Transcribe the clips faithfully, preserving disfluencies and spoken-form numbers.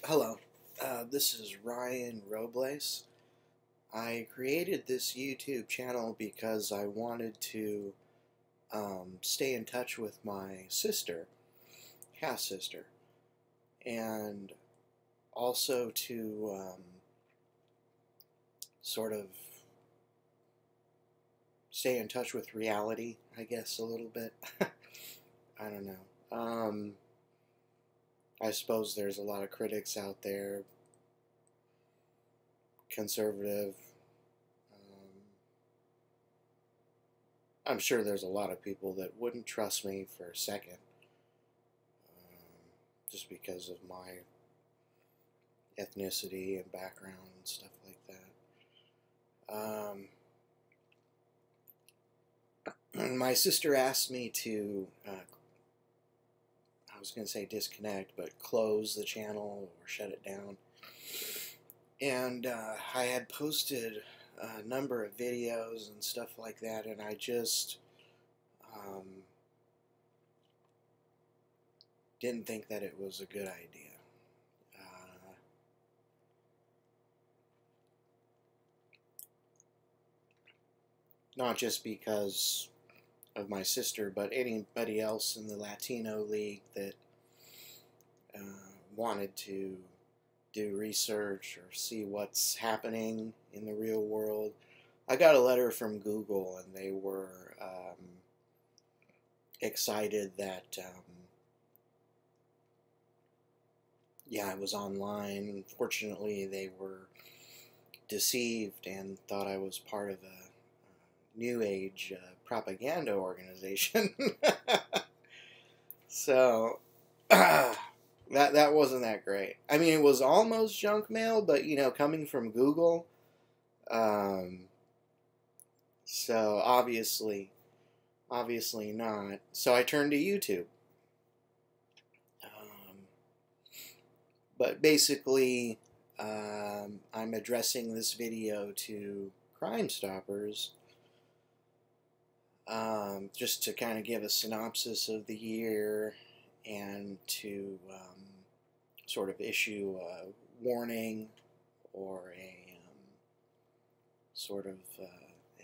Hello, uh, this is Ryan Robles. I created this YouTube channel because I wanted to um, stay in touch with my sister, half sister, and also to um, sort of stay in touch with reality, I guess, a little bit. I don't know. Um, I suppose there's a lot of critics out there, conservative. Um, I'm sure there's a lot of people that wouldn't trust me for a second, um, just because of my ethnicity and background and stuff like that. Um, my sister asked me to, uh, I was going to say disconnect, but close the channel or shut it down. And uh, I had posted a number of videos and stuff like that, and I just um, didn't think that it was a good idea. Uh, not just because of my sister, but anybody else in the Latino League that uh, wanted to do research or see what's happening in the real world. I got a letter from Google, and they were um, excited that um, yeah, I was online. Unfortunately, they were deceived and thought I was part of a, a New Age uh, propaganda organization. So uh, that that wasn't that great. I mean, it was almost junk mail, but you know, coming from Google, um, so obviously, obviously not. So I turned to YouTube. Um, but basically, um, I'm addressing this video to CrimeStoppers, um, just to kind of give a synopsis of the year and to um, sort of issue a warning or a um, sort of uh, a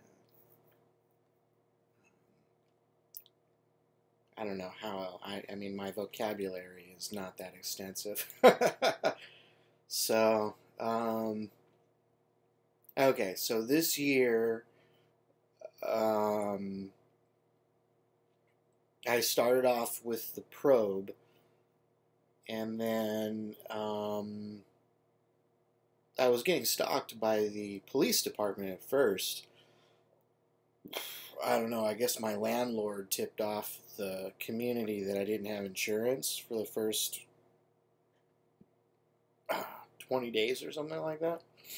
uh, I don't know how I I mean my vocabulary is not that extensive. So um, okay, so this year um, I started off with the probe, and then um, I was getting stalked by the police department at first. I don't know, I guess my landlord tipped off the community that I didn't have insurance for the first uh, twenty days or something like that.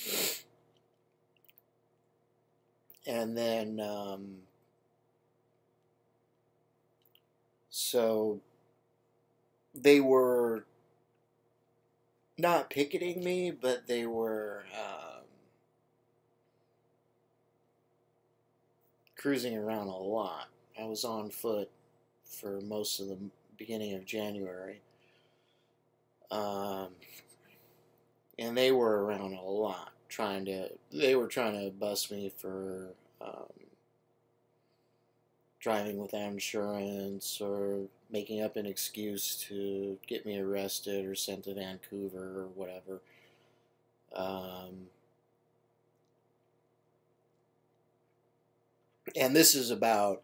And then, um, so they were not picketing me, but they were um, cruising around a lot. I was on foot for most of the beginning of January. Um, and they were around a lot, trying to, they were trying to bust me for um, driving without insurance or making up an excuse to get me arrested or sent to Vancouver or whatever. Um, and this is about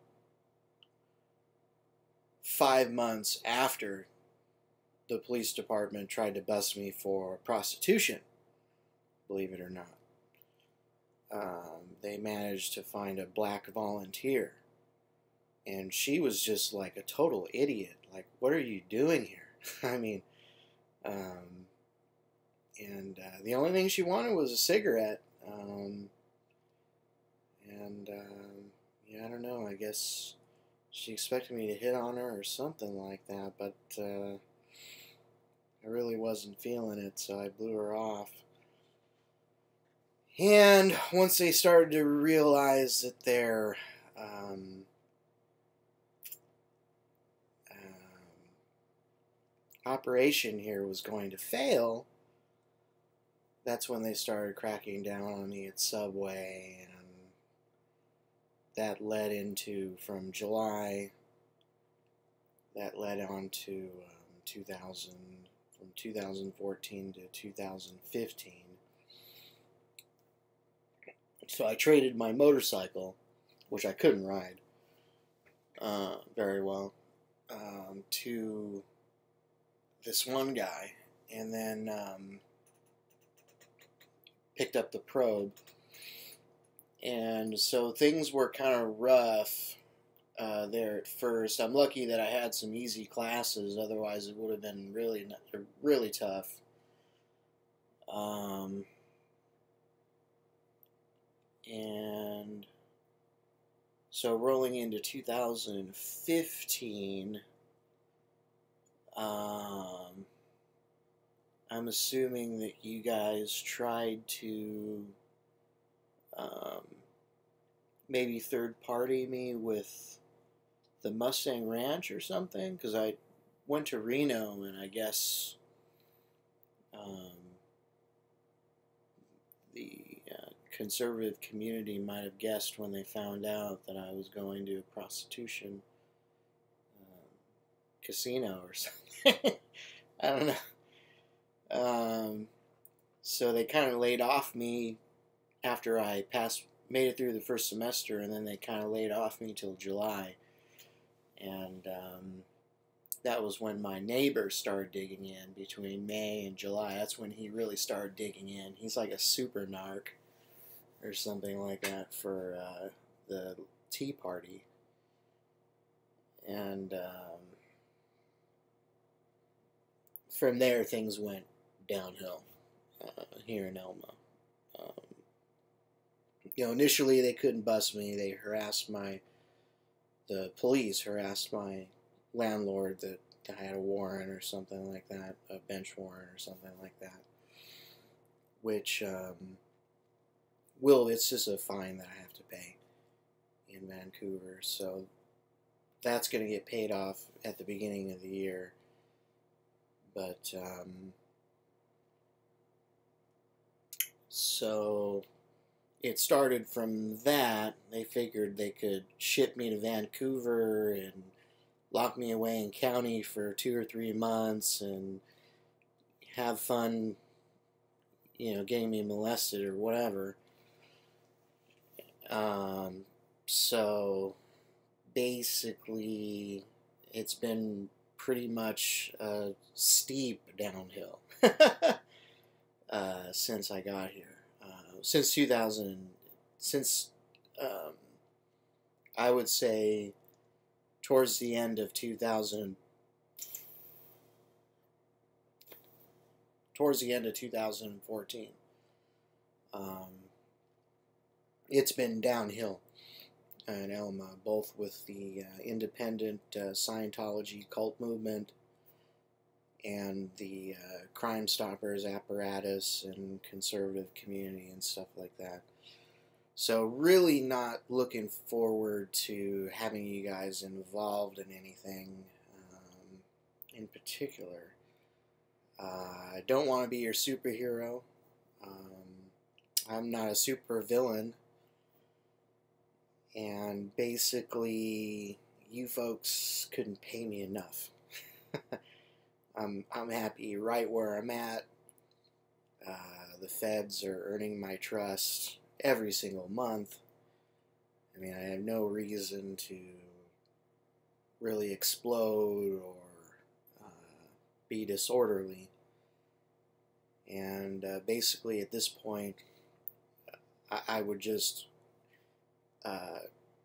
five months after the police department tried to bust me for prostitution, believe it or not. Um, they managed to find a black volunteer, and she was just like a total idiot. Like, what are you doing here? I mean, um, and uh, the only thing she wanted was a cigarette. Um, and um, yeah, I don't know. I guess she expected me to hit on her or something like that, but uh, I really wasn't feeling it, so I blew her off. And once they started to realize that their um, um, operation here was going to fail, that's when they started cracking down on me at Subway, and that led into, from July, that led on to um, two thousand, from two thousand fourteen to two thousand fifteen. So I traded my motorcycle, which I couldn't ride uh, very well, um, to this one guy, and then um, picked up the probe. And so things were kind of rough uh, there at first. I'm lucky that I had some easy classes, otherwise it would have been really, really tough. Um, and so rolling into two thousand fifteen, um, I'm assuming that you guys tried to um, maybe third-party me with the Mustang Ranch or something, because I went to Reno, and I guess um, the uh, conservative community might have guessed when they found out that I was going to a prostitution um, casino or something. I don't know. Um, so they kind of laid off me after I passed, made it through the first semester, and then they kind of laid off me till July. And um, that was when my neighbor started digging in between May and July. That's when he really started digging in. He's like a super narc or something like that for uh, the Tea Party. And um, from there, things went downhill uh, here in Elma. Um, you know, initially they couldn't bust me. They harassed my, the police harassed my landlord that I had a warrant or something like that, a bench warrant or something like that, which, um, will, it's just a fine that I have to pay in Vancouver, so that's going to get paid off at the beginning of the year, but, um, so it started from that. They figured they could ship me to Vancouver and lock me away in county for two or three months and have fun, you know, getting me molested or whatever. Um, so basically, it's been pretty much a steep downhill uh, since I got here. Uh, since two thousand, since um, I would say towards the end of two thousand, towards the end of two thousand fourteen, um, it's been downhill in Elma, both with the uh, independent uh, Scientology cult movement and the uh, CrimeStoppers apparatus and conservative community and stuff like that. So really not looking forward to having you guys involved in anything um, in particular. Uh, I don't want to be your superhero. Um, I'm not a super villain. And basically, you folks couldn't pay me enough. I'm, I'm happy right where I'm at. Uh, the feds are earning my trust every single month. I mean, I have no reason to really explode or uh, be disorderly. And uh, basically, at this point, I, I would just uh,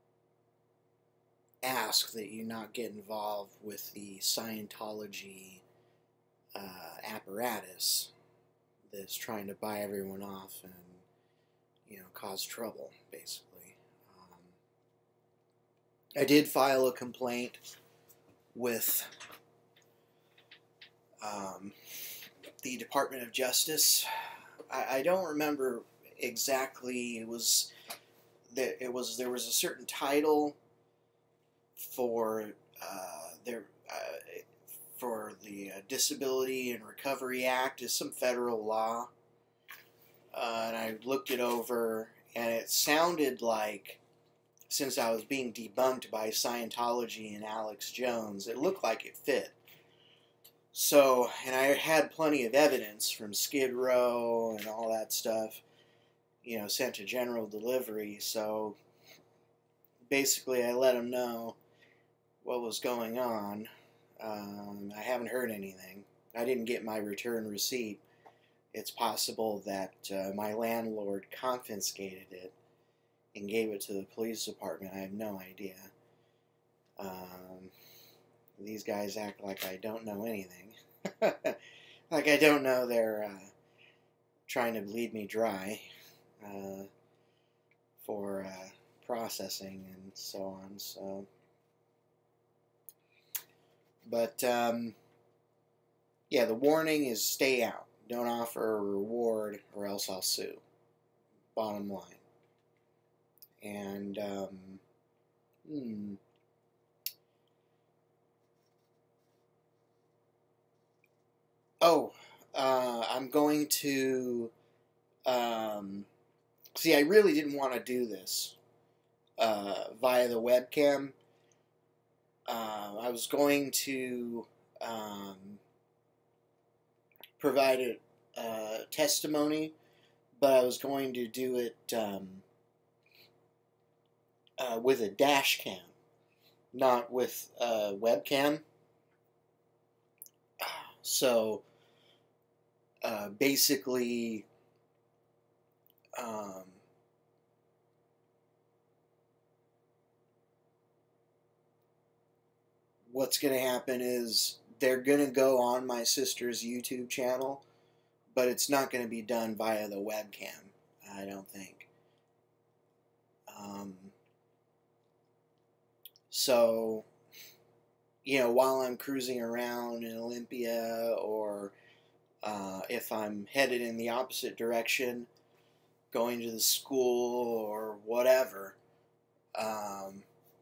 ask that you not get involved with the Scientology uh, apparatus that's trying to buy everyone off and, you know, cause trouble, basically. Um, I did file a complaint with um, the Department of Justice. I, I don't remember exactly. It was that it was there was a certain title for uh, their uh, for the uh, Disability and Recovery Act is some federal law. Uh, and I looked it over, and it sounded like, since I was being debunked by Scientology and Alex Jones, it looked like it fit. So, and I had plenty of evidence from Skid Row and all that stuff, you know, sent to general delivery. So, basically, I let them know what was going on. Um, I haven't heard anything. I didn't get my return receipt. It's possible that uh, my landlord confiscated it and gave it to the police department. I have no idea. Um, these guys act like I don't know anything. Like I don't know they're uh, trying to bleed me dry uh, for uh, processing and so on. So, but um, yeah, the warning is stay out. Don't offer a reward or else I'll sue. Bottom line. And, um, hmm. Oh, uh, I'm going to, um, see, I really didn't want to do this uh, via the webcam. Uh, I was going to um, provide a uh, testimony, but I was going to do it um, uh, with a dash cam, not with a webcam. So, uh, basically, um, what's going to happen is they're going to go on my sister's YouTube channel, but it's not going to be done via the webcam, I don't think. Um, so, you know, while I'm cruising around in Olympia, or uh, if I'm headed in the opposite direction, going to the school or whatever, um,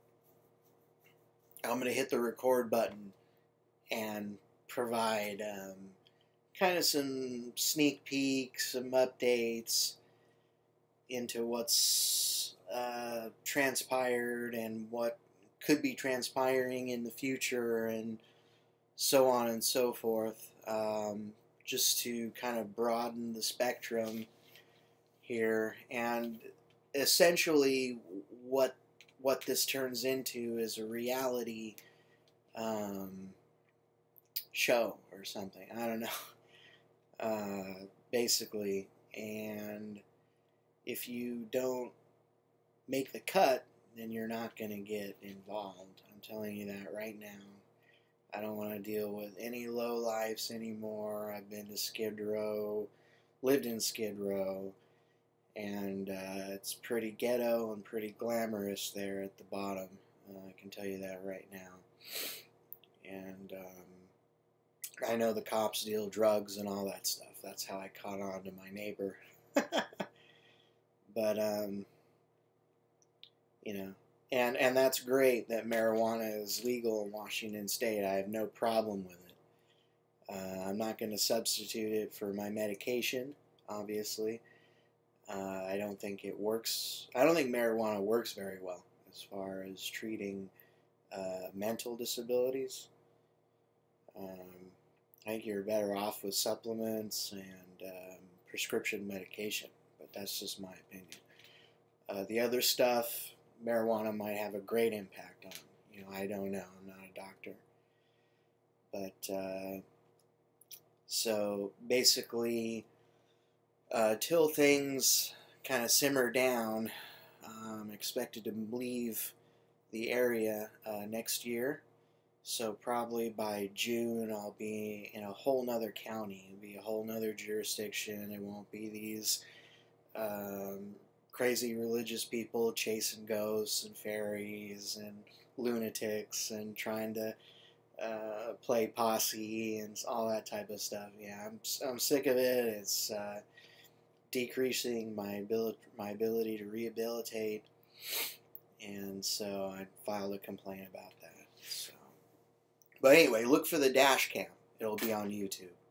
I'm going to hit the record button and provide um, kind of some sneak peeks, some updates into what's uh, transpired and what could be transpiring in the future and so on and so forth, um, just to kind of broaden the spectrum here. And essentially what what this turns into is a reality um, show or something. I don't know. Uh, basically, and if you don't make the cut, then you're not going to get involved. I'm telling you that right now. I don't want to deal with any low lives anymore. I've been to Skid Row, lived in Skid Row, and uh, it's pretty ghetto and pretty glamorous there at the bottom. Uh, I can tell you that right now. And um, I know the cops deal drugs and all that stuff. That's how I caught on to my neighbor. But, um, you know, and, and that's great that marijuana is legal in Washington State. I have no problem with it. Uh, I'm not going to substitute it for my medication, obviously. Uh, I don't think it works. I don't think marijuana works very well as far as treating uh, mental disabilities. Um, I think you're better off with supplements and um, prescription medication, but that's just my opinion. Uh, the other stuff, marijuana might have a great impact on. You know, I don't know. I'm not a doctor. But, uh, so basically, uh, till things kind of simmer down, I'm expected to leave the area uh, next year. So probably by June, I'll be in a whole nother county. It'll be a whole nother jurisdiction. It won't be these um, crazy religious people chasing ghosts and fairies and lunatics and trying to uh, play posse and all that type of stuff. Yeah, I'm I'm sick of it. It's uh, decreasing my ability my ability to rehabilitate, and so I filed a complaint about that. So, But anyway, look for the dash cam. It'll be on YouTube.